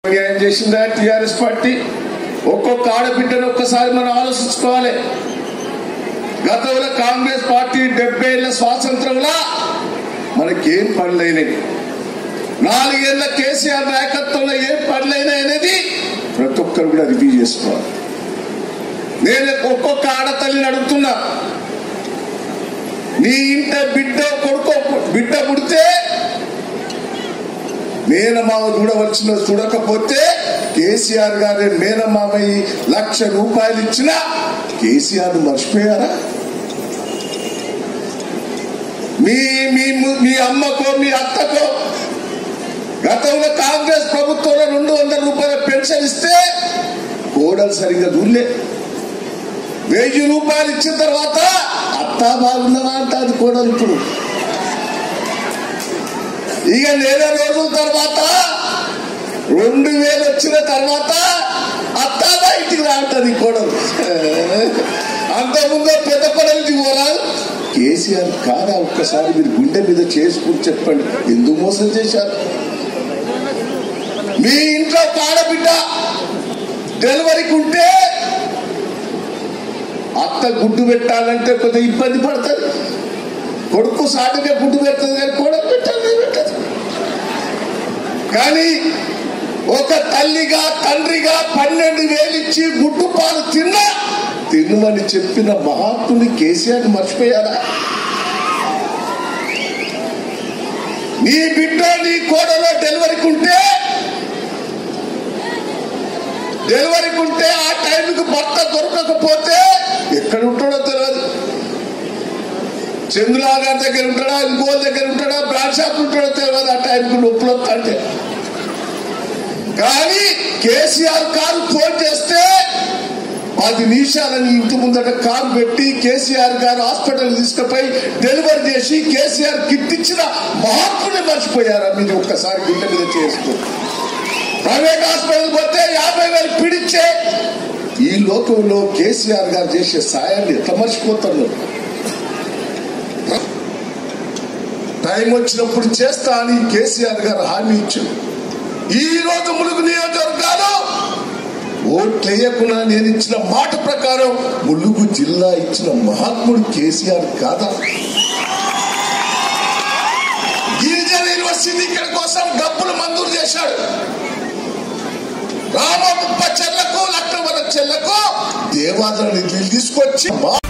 చేసిందా TRS party? ఒక్కొక్క ఆడబిడ్డను ఒక్కసారి మనం ఆలోచించుకోవాలి. గతంలో కాంగ్రెస్ పార్టీ 70 ఏళ్ల స్వాతంత్రంలో మనకేం పనులైనవి, 4 ఏళ్ల కేసీఆర్ నాయకత్వంలో ఏం పనులైనాయి అనేది ప్రతి ఒక్కరు కూడా రివ్యూ చేసుకోవాలి. నేను ఒక్కొక్క ఆడతల్లిని అడుగుతున్నా, నీ ఇంట బిడ్డ పుడితే మేనమామ చూడవలసిన చూడకపోతే కేసీఆర్ గారి మేనమామయ్య ₹1,00,000 ఇచ్చినా కేసీఆర్ మర్చిపోయారా? మీ అమ్మకో మీ అత్తకో గతంలో కాంగ్రెస్ ప్రభుత్వంలో ₹200 పెన్షన్ ఇస్తే కోడలు సరిగ్గా దూర్లే. ₹1,000 ఇచ్చిన తర్వాత అత్తా బాగున్నవా అంటారు కోడలు. ఇప్పుడు ఇక నెల రోజుల తర్వాత 2,000 వచ్చిన తర్వాత అత్తా బయటికి రాంటది కోడలు. అంతకుముందు పెద్ద కోడలికి పోరాదు. కేసీఆర్ కాదా? ఒక్కసారి మీరు గుండె మీద చేసుకుని చెప్పండి, ఎందుకు మోసం చేశారు? మీ ఇంట్లో ఆడబిడ్డ డెలివరీకి ఉంటే అత్త గుడ్డు పెట్టాలంటే కొద్దిగా ఇబ్బంది పడుతుంది. కొడుకు సాటుగా గుడ్డు పెడుతుంది కానీ కోడలు పెట్టాలి పెట్టదు. కానీ ఒక తల్లిగా తండ్రిగా 12,000 ఇచ్చి గుడ్డు పాలు తిన్నమని చెప్పిన మహాత్ముని కేసీఆర్ మర్చిపోయారా? నీ బిడ్డ నీ కోడలో డెలివరీకి ఉంటే ఆ టైంకి భర్త దొరకకపోతే ఎక్కడ ఉంటాడో తెలియదు. చంద్రులా గారి దగ్గర ఉంటాడా, ఇంకో దగ్గర ఉంటాడా, బ్రాండ్ షాప్ ఉంటాడో తెలియదు. ఆ టైంకి నొప్పులు వస్తుంటే కానీ కేసీఆర్ కారు ఫోన్ చేస్తే 10 నిమిషాలని ఇంటి ముందట కారు పెట్టి కేసీఆర్ గారు హాస్పిటల్ తీసుకుపోయి డెలివరీ చేసి కేసీఆర్ కిట్ ఇచ్చిన మహాత్ముని మర్చిపోయారా? మీరు ఒక్కసారి గుండె మీద చేసుకో. ప్రైవేట్ హాస్పిటల్ పోతే 50,000 పిడిచ్చే ఈ లోకంలో కేసీఆర్ గారు చేసే సాయాన్ని ఎట్లా మర్చిపోతున్నారు? టైం వచ్చినప్పుడు చేస్తా అని కేసీఆర్ గారు హామీ ఇచ్చారు. ఈ రోజు ములుగు నియోజకవర్గాలు ఓట్లు వేయకుండా నేను ఇచ్చిన మాట ప్రకారం ములుగు జిల్లా ఇచ్చిన మహాత్ముడు కేసీఆర్ కాదా? గిరిజన యూనివర్సిటీ ఇక్కడ కోసం డబ్బులు మంజూరు చేశాడు. రామప్ప చెల్లకు లక్నవరం చెల్లకు దేవాదాయ నిధులు తీసుకొచ్చి